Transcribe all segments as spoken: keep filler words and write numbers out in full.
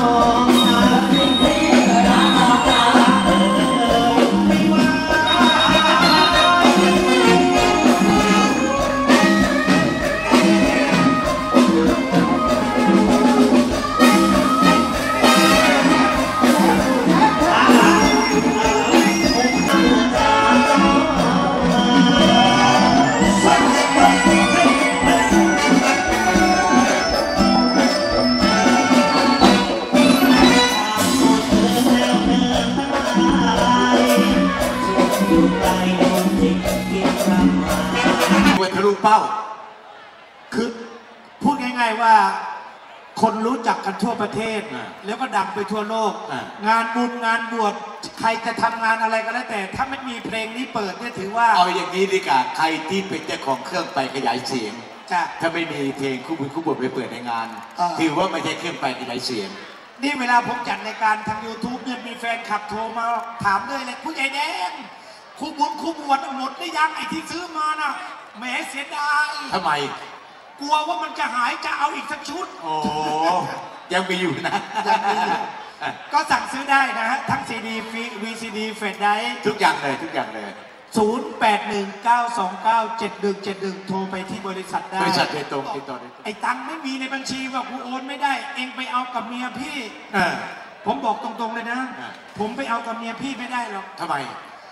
เป้าคือพูดง่ายๆว่าคนรู้จักกันทั่วประเทศแล้วก็ดังไปทั่วโลกงานบุญงานบวชใครจะทำงานอะไรก็แล้วแต่ถ้าไม่มีเพลงนี้เปิดเนี่ยถือว่าเอาอย่างนี้ดีกว่าใครที่เป็นเจ้าของเครื่องไปขยายเสียงถ้าไม่มีเพลงคู่บุญคู่บวชไปเปิดในงานถือว่าไม่ใช่เครื่องไปขยายเสียงนี่เวลาผมจัดรายการทาง ยูทูบ เนี่ยมีแฟนขับโทรมาถามด้วยเลยผู้ใหญ่แดงคู่บุญคู่บวชหมดหรือยังไอ้ที่ซื้อมาน่ะแหมเสียดายทำไมกลัวว่ามันจะหายจะเอาอีกสักชุดโอ้ยังมีอยู่นะยังมีอยู่ก็สั่งซื้อได้นะฮะทั้งซีดีวีซีดีเฟซไดทุกอย่างเลยทุกอย่างเลยศูนย์ แปด หนึ่ง เก้า สอง เก้า เจ็ด หนึ่ง เจ็ด หนึ่งโทรไปที่บริษัทได้บริษัทโดยตรงติดต่อได้ไอ้ตังค์ไม่มีในบัญชีว่ากูโอนไม่ได้เองไปเอากับเมียพี่ผมบอกตรงๆเลยนะผมไปเอากับเมียพี่ไม่ได้หรอกทำไม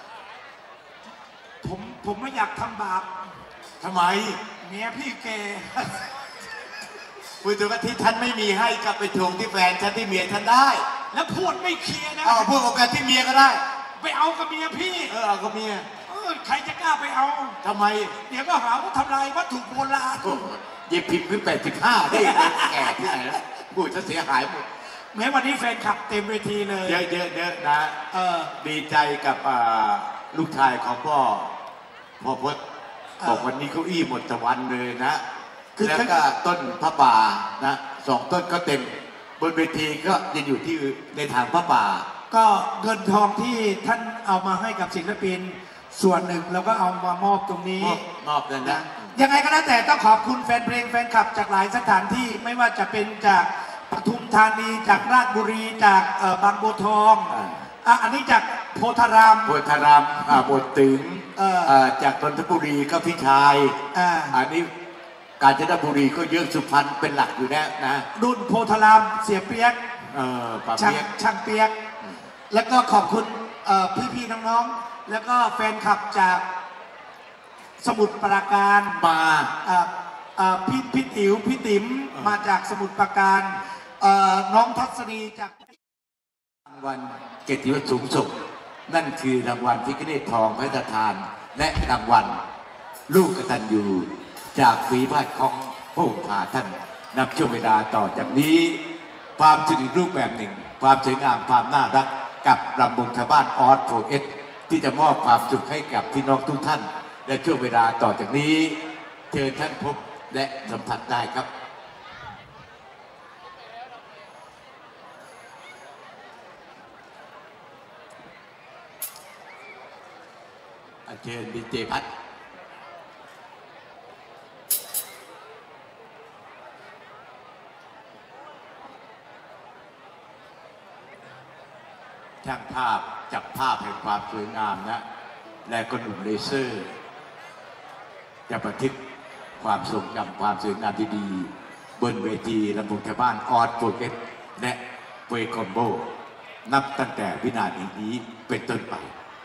ผมผมไม่อยากทำบาปทำไมเมียพี่เกย์คุยถึงว่าที่ท่านไม่มีให้กลับไปทวงที่แฟนฉันที่เมียท่านได้แล้วพูดไม่เคลียร์นะเอาพูดกับแฟนที่เมียก็ได้ไปเอากับเมียพี่เออเอากับเมียเออใครจะกล้าไปเอาทำไมเดี๋ยวก็หาว่าทำลายวัตถุโบราณเย็บพิมพ์ขึ้นแปดสิบห้าได้แก่ที่ไหนแล้วพูดจะเสียหายหมดแม้วันนี้แฟนคลับเต็มเวทีเลยเยอะเยอะเยอะนะเออดีใจกับลูกชายของพ่อพ่อพจน์บอกวันนี้เขาอี้หมดตะวันเลยนะแล้วก็ต้นพระป่านะสองต้นก็เต็มบนเวทีก็ยังอยู่ที่ในทางพระป่าก็เงินทองที่ท่านเอามาให้กับศิลปินส่วนหนึ่งแล้วก็เอามามอบตรงนี้มอบเลยนะยังไงก็แล้วแต่ต้องขอบคุณแฟนเพลงแฟนคลับจากหลายสถานที่ไม่ว่าจะเป็นจากปทุมธานีจากราชบุรีจากบางบัวทองอันนี้จากโพธารามโพธารามบทตึงจากนนทบุรีก็พี่ชายอันนี้กาญจนบุรีก็เยอะสุพรรณเป็นหลักอยู่แล้วนะรุ่นโพธารามเสียเปียกช่างช่างเปียกแล้วก็ขอบคุณพี่ๆน้องๆแล้วก็แฟนคลับจากสมุทรปราการมาพี่พี่ติ๋วพี่ติ๋มมาจากสมุทรปราการน้องทัศนีจากรางวัลเกียรติยศสูงสุดนั่นคือรางวัลพิฆเนศทองพระราชทานและรางวัลลูกกตัญญูจากฝีพระของพระองค์ท่านนับช่วงเวลาต่อจากนี้ความสนุกรูปแบบหนึ่งความสวยงามความน่ารักกับรำวงชาวบ้านออสโฟเอสที่จะมอบความสุขให้กับพี่น้องทุกท่านและช่วงเวลาต่อจากนี้เชิญท่านพบและสัมผัสได้ครับเชิญดีเจพัดช่างภาพจับภาพแห่งความสวยงามนะและก็หนุ่มเลเซอร์จะบันทึกความทรงจำความสวยงามดีๆบนเวทีลำวงชาวบ้านออสโฟเกตและเวคอมโบนับตั้งแต่วินาทีนี้เป็นต้นไป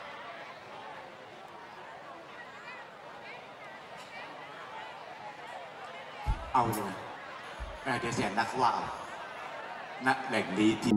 เอาเลยนะเดี๋ยวเสียนักว่าณแหล่งนี้ที่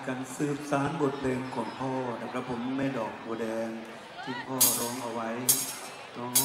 กันสืบสานบทเพลงของพ่อนะครับผมแม่ดอกบัวแดงที่พ่อร้องเอาไว้ร้อง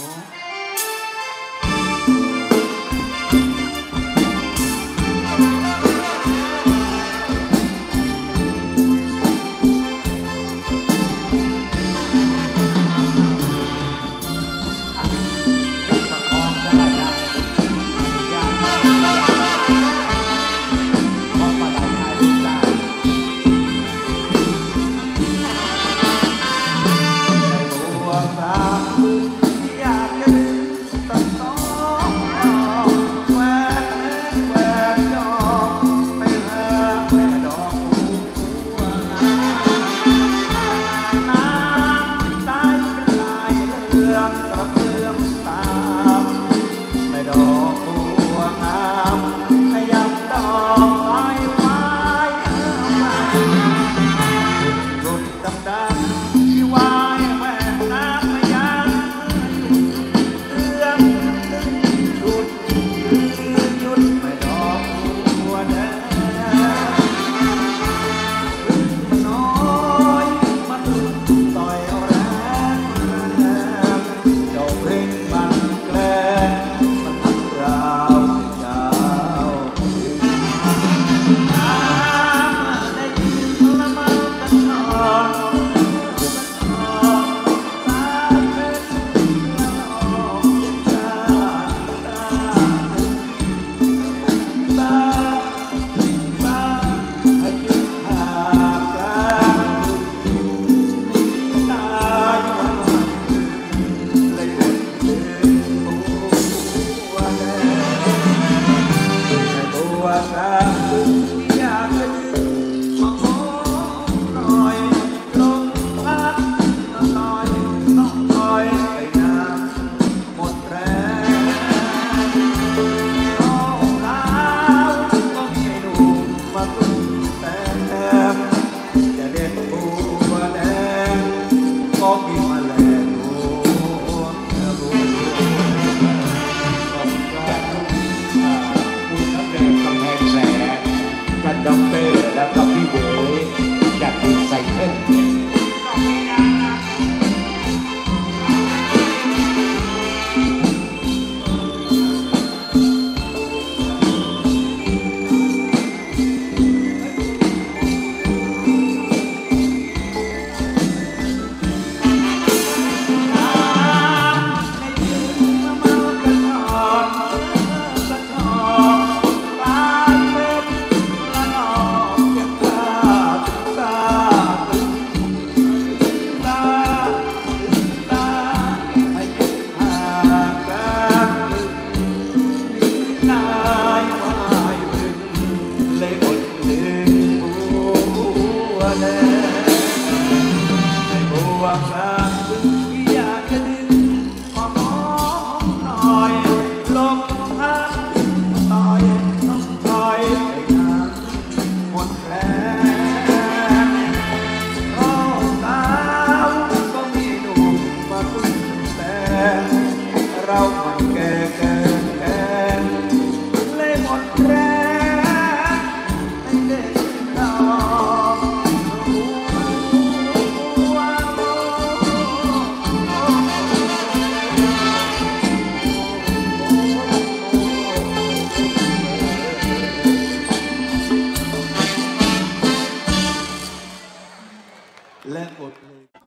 และบทเพลง